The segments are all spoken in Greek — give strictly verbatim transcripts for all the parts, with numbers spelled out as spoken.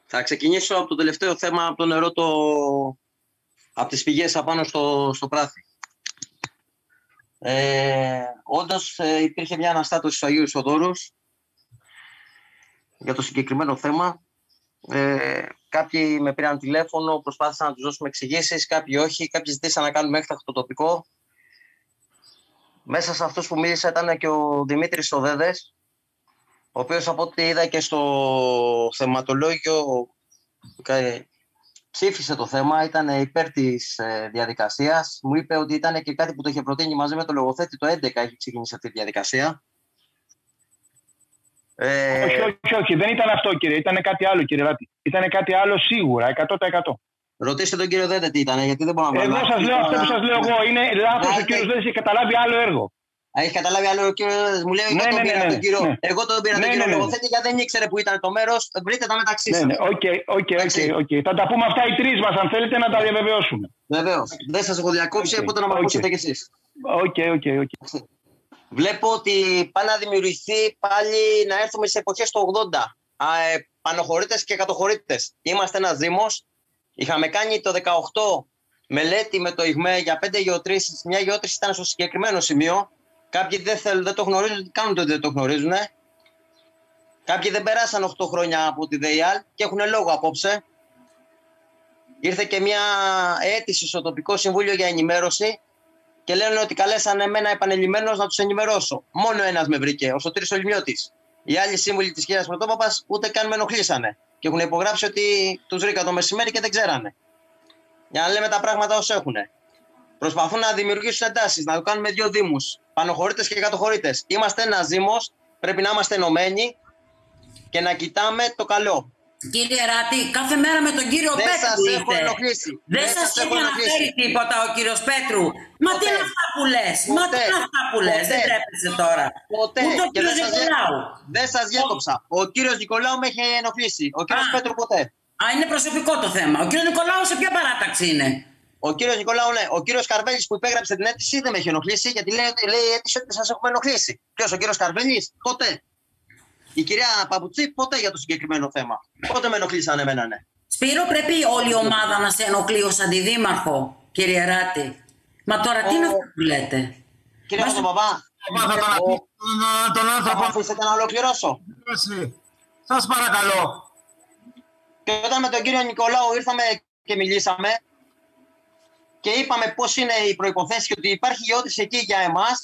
Θα ξεκινήσω από το τελευταίο θέμα, από το νερό, το... από τις πηγές απάνω στο, στο Πράθη. Ε, όντως ε, υπήρχε μια αναστάτωση του Αγίου Ισοδόρους για το συγκεκριμένο θέμα. Ε, κάποιοι με πήραν τηλέφωνο, προσπάθησαν να τους δώσουμε εξηγήσεις, κάποιοι όχι, κάποιοι ζητήσαν να κάνουμε έκτακτο το τοπικό. Μέσα σε αυτούς που μίλησα ήταν και ο Δημήτρης Σοδέδες, ο οποίος από ό,τι είδα και στο θεματολόγιο ε, ψήφισε το θέμα, ήταν υπέρ της ε, διαδικασίας. Μου είπε ότι ήταν και κάτι που το είχε προτείνει μαζί με το λογοθέτη το έντεκα, έχει ξεκινήσει αυτή τη διαδικασία. Ε... Όχι, όχι, όχι, δεν ήταν αυτό, κύριε, ήταν κάτι άλλο, κύριε Ράτη. Ήταν κάτι άλλο σίγουρα, εκατό τοις εκατό. Ρωτήστε τον κύριο Δέντε τι ήταν, γιατί δεν μπορώ να βάλω. Εγώ σας λέω αυτό που σας λέω εγώ, είναι λάθος, ο κύριος Δέντες έχει καταλάβει άλλο έργο. Έχει καταλάβει άλλο ο κύριος Δέντες, μου λέει εγώ τον πήρα τον κύριο, εγώ τον πήρα τον κύριο λογοθέτη γιατί δεν ήξερε που ήταν το μέρος, βρείτε τα μεταξύ σας. Ναι, οκ, οκ, οκ. Θα τα πούμε αυτά οι τρεις μας, αν θέλετε να τα διαβεβαιώσουμε. Βεβαίως, δεν σας έχω διακόψει, οπότε να με ακούσετε κι εσείς. Οκ, οκ, οκ. Βλέπω ότι πάει να δημιουργηθεί πάλι να έρθουμε σε εποχές του ογδόντα. Ε, πανοχωρήτες και κατοχωρήτες. Είμαστε ένας δήμος. Είχαμε κάνει το δεκαοκτώ μελέτη με το ΙΓΜΕ για πέντε γεωτρήσεις. Μια γεώτρηση ήταν στο συγκεκριμένο σημείο. Κάποιοι δεν, θέλουν, δεν το γνωρίζουν, κάνουν το ότι δεν το γνωρίζουν. Κάποιοι δεν περάσαν οκτώ χρόνια από τη ΔΕΙΑΛ και έχουν λόγο απόψε. Ήρθε και μια αίτηση στο τοπικό συμβούλιο για ενημέρωση. Και λένε ότι καλέσανε εμένα επανειλημμένος να τους ενημερώσω. Μόνο ένας με βρήκε, ο Σωτήρης Ολυμιώτης. Οι άλλοι σύμβουλοι της κυρίας Πρωτόπαπας ούτε καν με ενοχλήσανε. Και έχουν υπογράψει ότι τους βρήκα το μεσημέρι και δεν ξέρανε. Για να λέμε τα πράγματα ως έχουν. Προσπαθούν να δημιουργήσουν εντάσεις, να το κάνουν με δύο δήμους. Πανοχωρήτες και κατοχωρήτες. Είμαστε ένας δήμος, πρέπει να είμαστε ενωμένοι και να κοιτάμε το καλό. Κύριε Ράτη, κάθε μέρα με τον κύριο δεν Πέτρου σας είστε. Έχω ενοχλήσει. Δεν, δεν σας έχει αναφέρει τίποτα ο κύριος Πέτρου. Μα τι είναι αυτά που λες, μα τι είναι αυτά που λες, δεν τρέπεσαι τώρα. Ποτέ. Ούτε ο κύριος Νικολάου. Δεν σας διέκοψα. Ο κύριος Νικολάου με έχει ενοχλήσει. Ο κύριος Α. Πέτρου ποτέ. Α, είναι προσωπικό το θέμα. Ο κύριος Νικολάου σε ποια παράταξη είναι? Ο κύριος Νικολάου, ναι. Ο κύριος Καρβέλης που υπέγραψε την αίτηση δεν με έχει ενοχλήσει, γιατί λέει, λέει η αίτηση ότι σας έχουμε ενοχλήσει. Ποιος, ο κύριος Καρβέλης? Ποτέ. Η κυρία Παπουτσί ποτέ για το συγκεκριμένο θέμα. Πότε με ενοχλήσανε εμένα, ναι. Σπύρο, πρέπει όλη η ομάδα να σε ενοχλεί ως αντιδήμαρχο, κύριε Ράτη. Μα τώρα τι είναι αυτό που λέτε? Κύριε Παπαπά, τον άνθρωπο. Αφήσετε να ολοκληρώσω. Σας παρακαλώ. Και όταν με τον κύριο Νικολάου ήρθαμε και μιλήσαμε και είπαμε πώς είναι οι προϋποθέσεις και ότι υπάρχει γεώτρηση εκεί για εμάς,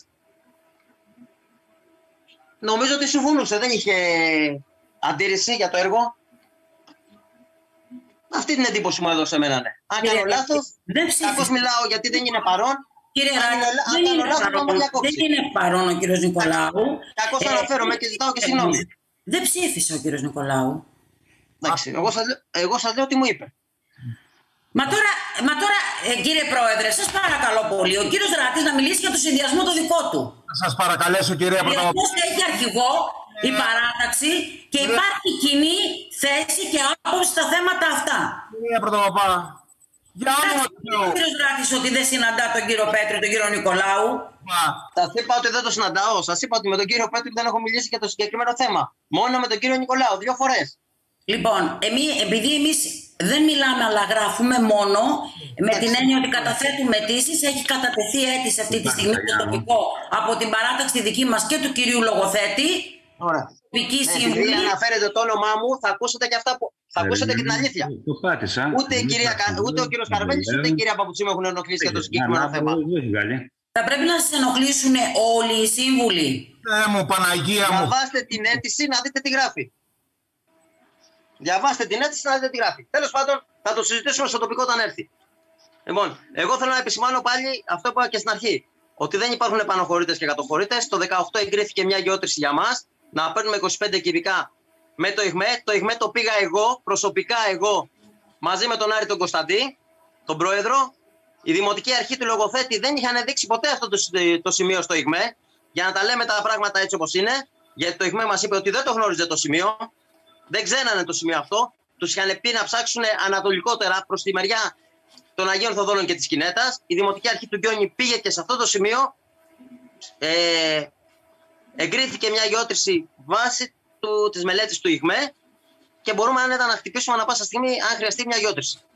νομίζω ότι συμφωνούσε, δεν είχε αντίρρηση για το έργο. Αυτή την εντύπωση μου έδωσε εμένα, ναι. Αν κάνω λάθος, κακώς μιλάω γιατί δεν είναι παρόν. Κύριε Ράτη, δεν, είναι δεν είναι παρόν ο κύριος Νικολάου. Κακώς ε, αναφέρομαι και ζητάω και συγγνώμη. Δεν ψήφισε ο κύριος Νικολάου. Εντάξει, εγώ σας, εγώ σας λέω τι μου είπε. Μα τώρα, μα τώρα ε, κύριε Πρόεδρε, σας παρακαλώ πολύ, ο κύριος Ράτης να μιλήσει για το συνδυασμό το δικό του. Θα σας παρακαλέσω, κυρία Πρωτοπαπά. Έχει αρχηγό η παράταξη και υπάρχει κοινή θέση και άποψη στα θέματα αυτά. Κυρία Πρωτοπαπά, για όνομα του Θεού. Ο κύριος Ράτης ότι δεν συναντά τον κύριο Πέτρου, τον κύριο Νικολάου. Σας είπα ότι δεν το συναντάω. Σας είπα ότι με τον κύριο Πέτρου δεν έχω μιλήσει για το συγκεκριμένο θέμα. Μόνο με τον κύριο Νικολάου, δύο φορές. Λοιπόν, εμείς, επειδή εμείς δεν μιλάμε αλλά γράφουμε μόνο, με την έννοια ότι καταθέτουμε αιτήσεις, έχει κατατεθεί αίτηση αυτή τη στιγμή στο τοπικό από την παράταξη δική μας και του κυρίου λογοθέτη. Ωραία. Επειδή αναφέρετε το όνομά μου, θα ακούσετε και αυτά που. Θα ακούσετε και την αλήθεια. Το πάτησα. Ούτε, η κυρία, ούτε ο κύριος Καρβέλης, ούτε η κυρία Παπουτσί με έχουν ενοχλήσει για το συγκεκριμένο θέμα. Θα πρέπει να σας ενοχλήσουν όλοι οι σύμβουλοι. Ε, μου, Παναγία μου. Διαβάστε την αίτηση να δείτε τι γράφει. Διαβάστε την αίτηση να δείτε τι γράφει. Τέλος πάντων, θα το συζητήσουμε στο τοπικό όταν έρθει. Λοιπόν, εγώ θέλω να επισημάνω πάλι αυτό που είπα και στην αρχή. Ότι δεν υπάρχουν επαναχωρήτες και κατοχωρήτες. Το δεκαοκτώ εγκρίθηκε μια γεώτρηση για μας. Να παίρνουμε είκοσι πέντε κυβικά με το ΙΓΜΕ. Το ΙΓΜΕ το πήγα εγώ, προσωπικά εγώ, μαζί με τον Άρη τον Κωνσταντή, τον πρόεδρο. Η Δημοτική Αρχή του Λογοθέτη δεν είχαν δείξει ποτέ αυτό το, το σημείο στο ΙΓΜΕ. Για να τα λέμε τα πράγματα έτσι όπως είναι. Γιατί το ΙΓΜΕ μας είπε ότι δεν το γνώριζε το σημείο. Δεν ξέρανε το σημείο αυτό. Τους είχαν πει να ψάξουν ανατολικότερα προς τη μεριά των Αγίων Θοδώνων και της Κινέτας. Η Δημοτική Αρχή του Γκιόνι πήγε και σε αυτό το σημείο. Ε, εγκρίθηκε μια γεώτρηση βάση του, της μελέτης του ΙΓΜΕ και μπορούμε άνετα να χτυπήσουμε ανά πάσα στιγμή αν χρειαστεί μια γιότρηση.